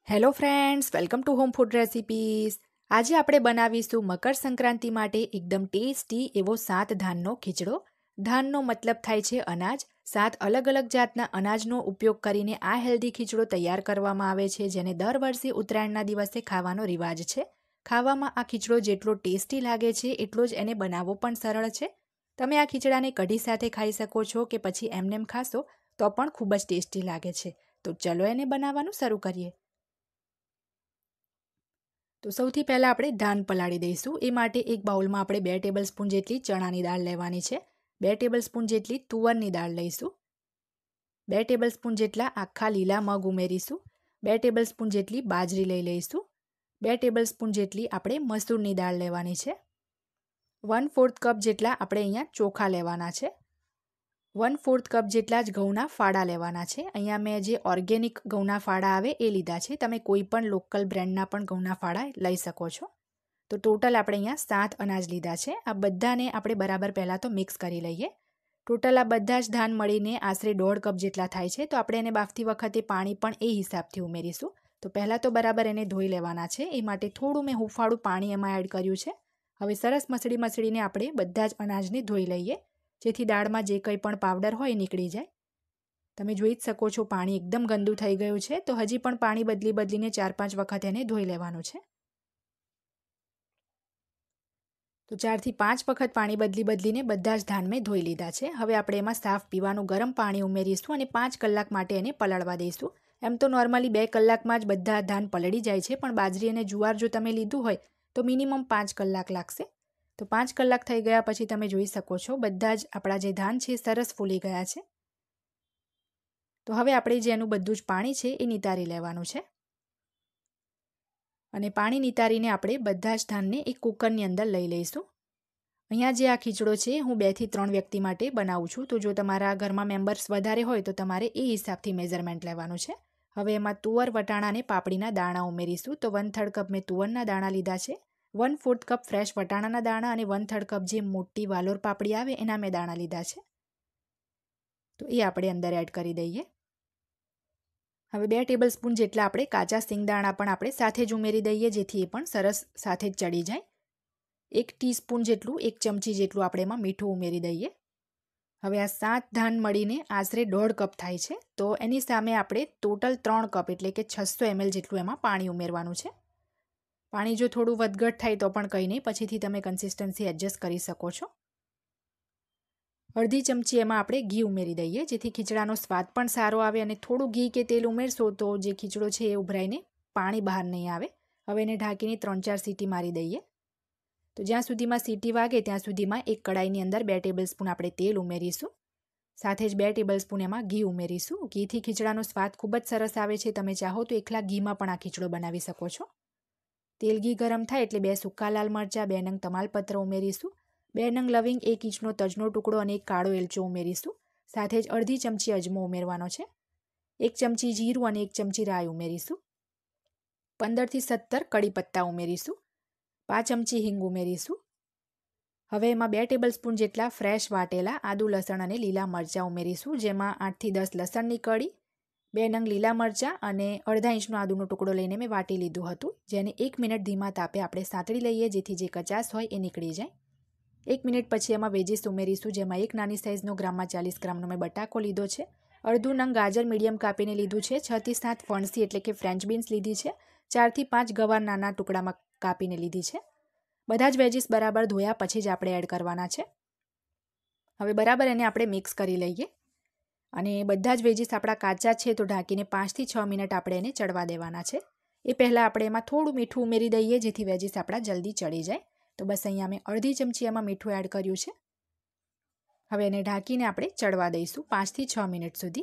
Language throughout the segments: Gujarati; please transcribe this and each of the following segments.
Hello friends, welcome to home food recipes. આજે આપણે બનાવીશું મકર સંક્રાંતિ માટે એકદમ ટેસ્ટી એવો 7 ધાનનો ખીચડો. ધાનનો મતલબ થાય છે અનાજ. 7 અલગ અલગ જાતના અનાજનો ઉપયોગ કરીને આ હેલ્ધી ખીચડો તૈયાર કરવામાં આવે છે, જેને દર વર્ષે ઉત્તરાયણના દિવસે ખાવાનો રિવાજ છે. ખાવામાં આ ખીચડો જેટલો ટેસ્ટી લાગે છે એટલો જ એને બનાવવો પણ સરળ છે. તમે આ ખીચડાને કઢી સાથે ખાઈ શકો છો કે પછી એમનેમ ખાશો તો પણ ખૂબ જ ટેસ્ટી લાગે છે. તો ચલો એને બનાવવાનું શરૂ કરીએ. તો સૌથી પહેલાં આપણે ધાન પલાળી દઈશું. એ માટે એક બાઉલમાં આપણે 2 ટેબલસ્પૂન જેટલી ચણાની દાળ લેવાની છે. 2 ટેબલસ્પૂન જેટલી તુવરની દાળ લઈશું. 2 ટેબલસ્પૂન જેટલા આખા લીલા મગ ઉમેરીશું. 2 ટેબલસ્પૂન જેટલી બાજરી લઈશું. 2 ટેબલસ્પૂન જેટલી આપણે મસૂરની દાળ લેવાની છે. 1/4 કપ જેટલા આપણે અહીંયા ચોખા લેવાના છે. 1/4 કપ જેટલા જ ઘઉંના ફાડા લેવાના છે. અહીંયા મેં જે ઓર્ગેનિક ઘઉંના ફાડા આવે એ લીધા છે. તમે કોઈ પણ લોકલ બ્રાન્ડના પણ ઘઉંના ફાડા લઈ શકો છો. તો ટોટલ આપણે અહીંયા 7 અનાજ લીધા છે. આ બધાને આપણે બરાબર પહેલાં તો મિક્સ કરી લઈએ. ટોટલ આ બધા જ ધાન મળીને આશરે 1.5 કપ જેટલા થાય છે. તો આપણે એને બાફતી વખતે પાણી પણ એ હિસાબથી ઉમેરીશું. તો પહેલાં તો બરાબર એને ધોઈ લેવાના છે. એ માટે થોડું મેં હુંફાળું પાણી એમાં એડ કર્યું છે. હવે સરસ મસળીને આપણે બધા જ અનાજને ધોઈ લઈએ, જેથી દાળમાં જે કંઈ પણ પાવડર હોય એ નીકળી જાય. તમે જોઈ જ શકો છો પાણી એકદમ ગંદુ થઈ ગયું છે. તો હજી પણ પાણી બદલીને 4-5 વખત એને ધોઈ લેવાનું છે. તો 4 થી 5 વખત પાણી બદલીને બધા જ ધાન મેં ધોઈ લીધા છે. હવે આપણે એમાં સાફ પીવાનું ગરમ પાણી ઉમેરીશું અને 5 કલાક માટે એને પલાળવા દઈશું. એમ તો નોર્મલી 2 કલાકમાં જ બધા ધાન પલળી જાય છે, પણ બાજરી અને જુવાર જો તમે લીધું હોય તો મિનિમમ 5 કલાક લાગશે. તો 5 કલાક થઈ ગયા પછી તમે જોઈ શકો છો બધા જ આપણા જે ધાન છે સરસ ફૂલી ગયા છે. તો હવે આપણે જે એનું બધું જ પાણી છે એ નિતારી લેવાનું છે. અને પાણી નિતારીને આપણે બધા જ ધાનને એક કુકરની અંદર લઈ લઈશું. અહીંયા જે આ ખીચડો છે હું 2 થી 3 વ્યક્તિ માટે બનાવું છું. તો જો તમારા ઘરમાં મેમ્બર્સ વધારે હોય તો તમારે એ હિસાબથી મેઝરમેન્ટ લેવાનું છે. હવે એમાં તુવર, વટાણા અને પાપડીના દાણા ઉમેરીશું. તો 1/3 કપ મેં તુવરના દાણા લીધા છે. 1/4 કપ ફ્રેશ વટાણાના દાણા અને 1/3 કપ જે મોટી વાલોર પાપડી આવે એના મેં દાણા લીધા છે. તો એ આપણે અંદર એડ કરી દઈએ. હવે 2 ટેબલસ્પૂન જેટલા આપણે કાચા સિંગદાણા પણ આપણે સાથે જ ઉમેરી દઈએ, જેથી એ પણ સરસ સાથે જ ચડી જાય. 1 ટીસ્પૂન જેટલું, 1 ચમચી જેટલું આપણે એમાં મીઠું ઉમેરી દઈએ. હવે આ 7 ધાન મળીને આશરે 1.5 કપ થાય છે. તો એની સામે આપણે ટોટલ 3 કપ એટલે કે 600 ml જેટલું એમાં પાણી ઉમેરવાનું છે. પાણી જો થોડું વધઘટ થાય તો પણ કંઈ નહીં, પછીથી તમે કન્સિસ્ટન્સી એડજસ્ટ કરી શકો છો. અડધી ચમચી એમાં આપણે ઘી ઉમેરી દઈએ, જેથી ખીચડાનો સ્વાદ પણ સારો આવે. અને થોડું ઘી કે તેલ ઉમેરશો તો જે ખીચડો છે એ ઉભરાઈને પાણી બહાર નહીં આવે. હવે એને ઢાંકીને 3-4 સીટી મારી દઈએ. તો જ્યાં સુધીમાં સીટી વાગે ત્યાં સુધીમાં એક કડાઈની અંદર 2 ટેબલસ્પૂન આપણે તેલ ઉમેરીશું. સાથે જ 2 ટેબલસ્પૂન એમાં ઘી ઉમેરીશું. ઘીથી ખીચડાનો સ્વાદ ખૂબ જ સરસ આવે છે. તમે ચાહો તો એકલા ઘીમાં પણ આ ખીચડો બનાવી શકો છો. તેલ ઘી ગરમ થાય એટલે 2 સૂકા લાલ મરચાં, 2 નંગ તમાલપત્ર ઉમેરીશું. 2 નંગ લવિંગ, 1 ઇંચનો તજનો ટુકડો અને 1 કાળો એલચો ઉમેરીશું. સાથે જ અડધી ચમચી અજમો ઉમેરવાનો છે. 1 ચમચી જીરું અને 1 ચમચી રાઈ ઉમેરીશું. 15 થી 17 કડી પત્તા ઉમેરીશું. 5 ચમચી હિંગ ઉમેરીશું. હવે એમાં 2 ટેબલસ્પૂન જેટલા ફ્રેશ વાટેલા આદુ, લસણ અને લીલા મરચાં ઉમેરીશું, જેમાં 8 થી 10 લસણની કળી, 2 નંગ લીલા મરચાં અને અડધા ઇંચનો આદુનો ટુકડો લઈને મેં વાટી લીધું હતું, જેને 1 મિનિટ ધીમા તાપે આપણે સાંતળી લઈએ, જેથી જે કચાશ હોય એ નીકળી જાય. 1 મિનિટ પછી એમાં વેજીસ ઉમેરીશું, જેમાં એક નાની સાઇઝનો ગ્રામમાં 40 ગ્રામનો મેં બટાકો લીધો છે. અડધું નંગ ગાજર મીડિયમ કાપીને લીધું છે. 6 થી 7 ફણસી એટલે કે ફ્રેન્ચ બીન્સ લીધી છે. 4 થી 5 ગવાર નાના ટુકડામાં કાપીને લીધી છે. બધા જ વેજીસ બરાબર ધોયા પછી જ આપણે એડ કરવાના છે. હવે બરાબર એને આપણે મિક્સ કરી લઈએ. અને બધા જ વેજીસ આપણા કાચા છે તો ઢાંકીને 5 થી 6 મિનિટ આપણે એને ચડવા દેવાના છે. એ પહેલાં આપણે એમાં થોડું મીઠું ઉમેરી દઈએ, જેથી વેજીસ આપણા જલ્દી ચડી જાય. તો બસ અહીંયા મેં અડધી ચમચી એમાં મીઠું એડ કર્યું છે. હવે એને ઢાંકીને આપણે ચડવા દઈશું 5 થી 6 મિનિટ સુધી.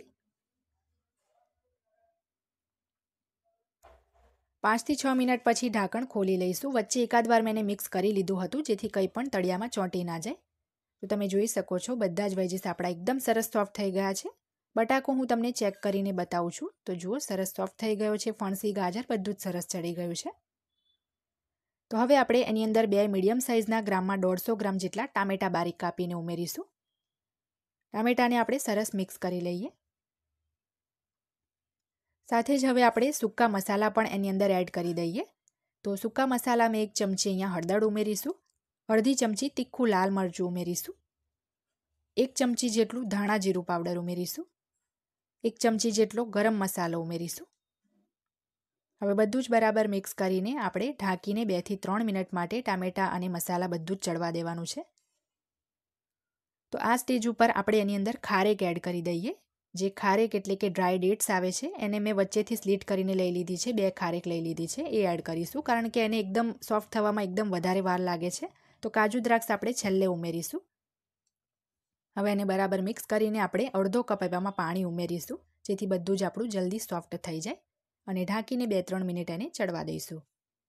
5 થી 6 મિનિટ પછી ઢાંકણ ખોલી લઈશું. વચ્ચે એકાદ વાર મેં મિક્સ કરી લીધું હતું, જેથી કંઈ પણ તળિયામાં ચોંટી ના જાય. તો તમે જોઈ શકો છો બધા જ વેજીસ આપણા એકદમ સરસ સોફ્ટ થઈ ગયા છે. બટાકો હું તમને ચેક કરીને બતાવું છું. તો જુઓ સરસ સોફ્ટ થઈ ગયો છે. ફણસી, ગાજર બધું જ સરસ ચડી ગયું છે. તો હવે આપણે એની અંદર 2 મીડિયમ સાઇઝના ગ્રામમાં 150 ગ્રામ જેટલા ટામેટા બારીક કાપીને ઉમેરીશું. ટામેટાને આપણે સરસ મિક્સ કરી લઈએ. સાથે જ હવે આપણે સૂકા મસાલા પણ એની અંદર એડ કરી દઈએ. તો સૂકા મસાલામાં 1 ચમચી અહીંયા હળદર ઉમેરીશું, અડધી ચમચી તીખું લાલ મરચું ઉમેરીશું, 1 ચમચી જેટલું ધાણા જીરું પાવડર ઉમેરીશું, 1 ચમચી જેટલો ગરમ મસાલો ઉમેરીશું. હવે બધું જ બરાબર મિક્સ કરીને આપણે ઢાંકીને 2 થી 3 મિનિટ માટે ટામેટાં અને મસાલા બધું જ ચડવા દેવાનું છે. તો આ સ્ટેજ ઉપર આપણે એની અંદર ખારેક એડ કરી દઈએ. જે ખારેક એટલે કે ડ્રાય ડેટ્સ આવે છે એને મેં વચ્ચેથી સ્લીટ કરીને લઈ લીધી છે, 2 ખારેક લઈ લીધી છે, એ એડ કરીશું કારણ કે એને એકદમ સોફ્ટ થવામાં એકદમ વધારે વાર લાગે છે. તો કાજુ દ્રાક્ષ આપણે છેલ્લે ઉમેરીશું. હવે એને બરાબર મિક્સ કરીને આપણે અડધો કપ એવામાં પાણી ઉમેરીશું જેથી બધું જ આપણું જલ્દી સોફ્ટ થઈ જાય અને ઢાંકીને 2-3 મિનિટ એને ચડવા દઈશું.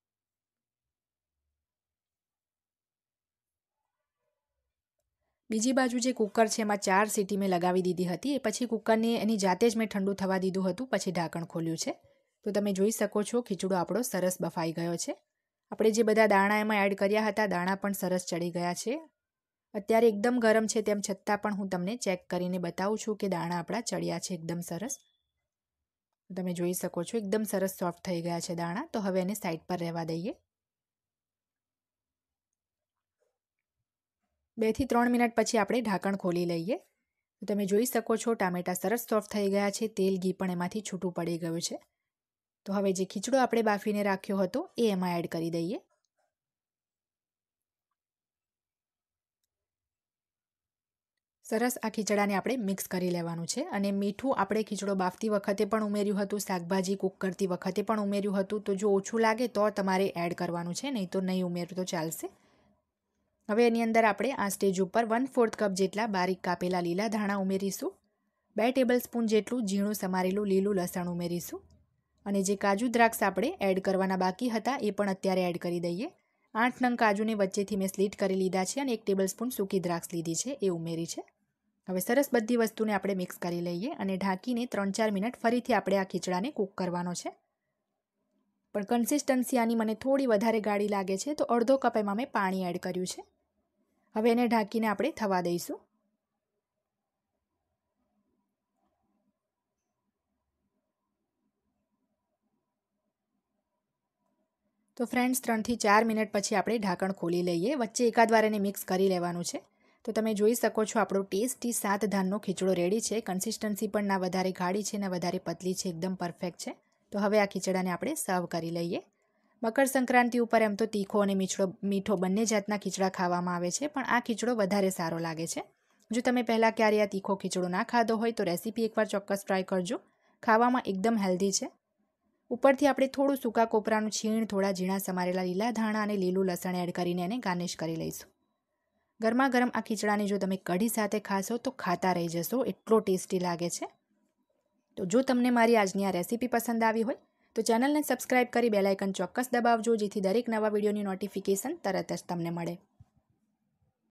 બીજી બાજુ જે કુકર છે એમાં 4 સીટી મેં લગાવી દીધી હતી. એ પછી કુકરને એની જાતે જ મેં ઠંડુ થવા દીધું હતું, પછી ઢાંકણ ખોલ્યું છે. તો તમે જોઈ શકો છો ખીચડો આપણો સરસ બફાઈ ગયો છે. આપણે જે બધા દાણા એમાં એડ કર્યા હતા દાણા પણ સરસ ચડી ગયા છે. અત્યારે એકદમ ગરમ છે તેમ છતાં પણ હું તમને ચેક કરીને બતાવું છું કે દાણા આપણા ચડ્યા છે એકદમ સરસ. તમે જોઈ શકો છો એકદમ સરસ સોફ્ટ થઈ ગયા છે દાણા. તો હવે એને સાઈડ પર રહેવા દઈએ. 2 થી 3 મિનિટ પછી આપણે ઢાંકણ ખોલી લઈએ. તો તમે જોઈ શકો છો ટામેટાં સરસ સોફ્ટ થઈ ગયા છે, તેલ ઘી પણ એમાંથી છૂટું પડી ગયું છે. તો હવે જે ખીચડો આપણે બાફીને રાખ્યો હતો એ એમાં એડ કરી દઈએ. સરસ આ ખીચડાને આપણે મિક્સ કરી લેવાનું છે અને મીઠું આપણે ખીચડો બાફતી વખતે પણ ઉમેર્યું હતું, શાકભાજી કૂક કરતી વખતે પણ ઉમેર્યું હતું. તો જો ઓછું લાગે તો તમારે એડ કરવાનું છે, નહીં તો નહીં ઉમેરો તો ચાલશે. હવે એની અંદર આપણે આ સ્ટેજ ઉપર 1/4 કપ જેટલા બારીક કાપેલા લીલા ધાણા ઉમેરીશું, 2 ટેબલસ્પૂન જેટલું ઝીણું સમારેલું લીલું લસણ ઉમેરીશું અને જે કાજુ દ્રાક્ષ આપણે એડ કરવાના બાકી હતા એ પણ અત્યારે એડ કરી દઈએ. 8 નંગ કાજુને વચ્ચેથી મેં સ્લીટ કરી લીધા છે અને 1 ટેબલસ્પૂન સૂકી દ્રાક્ષ લીધી છે એ ઉમેરી છે. હવે સરસ બધી વસ્તુને આપણે મિક્સ કરી લઈએ અને ઢાંકીને 3-4 મિનિટ ફરીથી આપણે આ ખીચડાને કૂક કરવાનો છે. પણ કન્સિસ્ટન્સી આની મને થોડી વધારે ગાઢી લાગે છે તો અડધો કપ એમાં મેં પાણી એડ કર્યું છે. હવે એને ઢાંકીને આપણે થવા દઈશું. તો ફ્રેન્ડ્સ 3 થી 4 મિનિટ પછી આપણે ઢાંકણ ખોલી લઈએ. વચ્ચે એકાદ વાર એને મિક્સ કરી લેવાનું છે. તો તમે જોઈ શકો છો આપણો ટેસ્ટી 7 ધાનનો ખીચડો રેડી છે. કન્સિસ્ટન્સી પણ ના વધારે ગાઢી છે ના વધારે પતલી છે, એકદમ પરફેક્ટ છે. તો હવે આ ખીચડાને આપણે સર્વ કરી લઈએ. મકર સંક્રાંતિ ઉપર એમ તો તીખો અને મીઠો બંને જાતના ખીચડા ખાવામાં આવે છે, પણ આ ખીચડો વધારે સારો લાગે છે. જો તમે પહેલાં ક્યારે આ તીખો ખીચડો ના ખાધો હોય તો રેસીપી એકવાર ચોક્કસ ટ્રાય કરજો. ખાવામાં એકદમ હેલ્ધી છે. ઉપરથી આપણે થોડું સૂકા કોપરાનું છીણ, થોડા ઝીણા સમારેલા લીલા ધાણા અને લીલું લસણ એડ કરીને એને ગાર્નિશ કરી લઈશું. ગરમા ગરમ આ ખીચડાને જો તમે કઢી સાથે ખાશો તો ખાતા રહી જશો, એટલો ટેસ્ટી લાગે છે. તો જો તમને મારી આજની આ રેસીપી પસંદ આવી હોય તો ચેનલને સબસ્ક્રાઇબ કરી બેલ આઇકન ચોક્કસ દબાવજો જેથી દરેક નવા વિડીયોની નોટિફિકેશન તરત જ તમને મળે.